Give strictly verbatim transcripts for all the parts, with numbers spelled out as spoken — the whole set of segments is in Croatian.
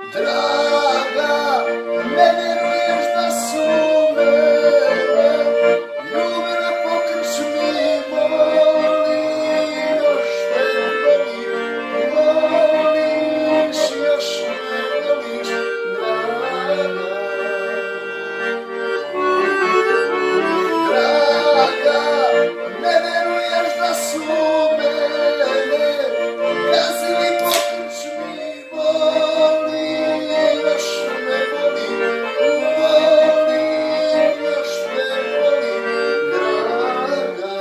Draga, ne vjeruješ da su mene ljubile po krčmi, volim, još me volim, voliš, još me voliš, draga. Draga, ne vjeruješ da su mene gazili po krčmi, volim, još me volim, volim, još me volim, draga.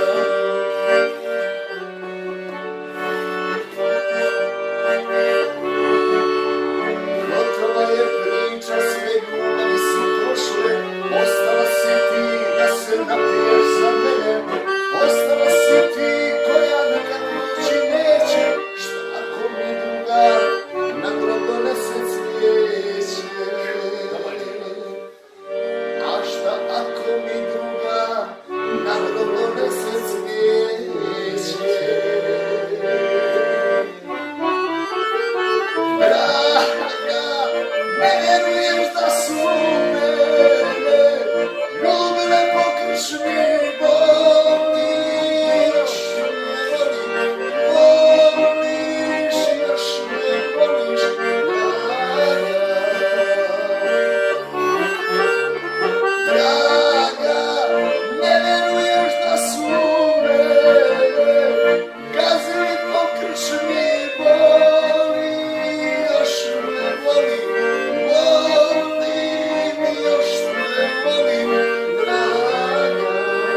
Gotova je priča, sve ljubavi su prošle, ostala si ti da se napiješ za mene, ostala si ti koja nikad proći neće, šta ako mi druga na grob donese cvijeće. A šta ako mi druga na grob donese cvijeće. Draga, ne vjeruješ da su mene ljubile po krčmi, volim, još me volim, voliš, još me voliš, draga. Draga, ne vjeruješ da su mene gazili po krčmi, volim, još me volim, volim, još me volim, draga.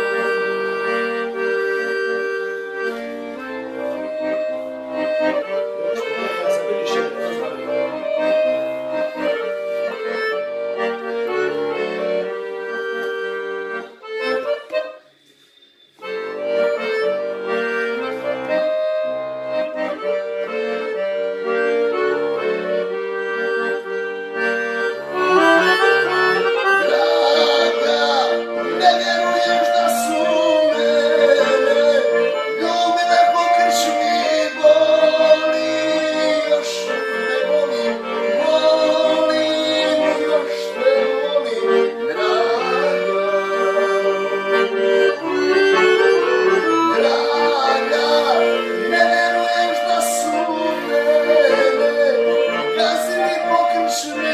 Draga, ne vjeruješ da su mene ljubile po krčmi, volim, još me volim, volim, još me volim, draga. Draga, ne vjeruješ da su mene gazili po krčmi,